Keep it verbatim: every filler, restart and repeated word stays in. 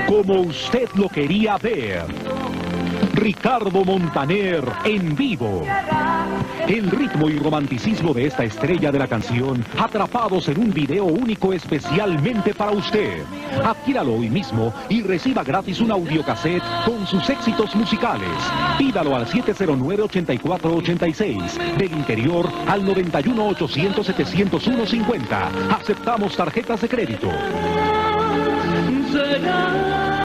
como usted lo quería ver. Ricardo Montaner en vivo. El ritmo y romanticismo de esta estrella de la canción, atrapados en un video único especialmente para usted. Adquíralo hoy mismo y reciba gratis un audiocassette con sus éxitos musicales. Pídalo al siete cero nueve, ocho cuatro ocho seis, del interior al noventa y uno, ochocientos, setecientos uno, cincuenta. Aceptamos tarjetas de crédito.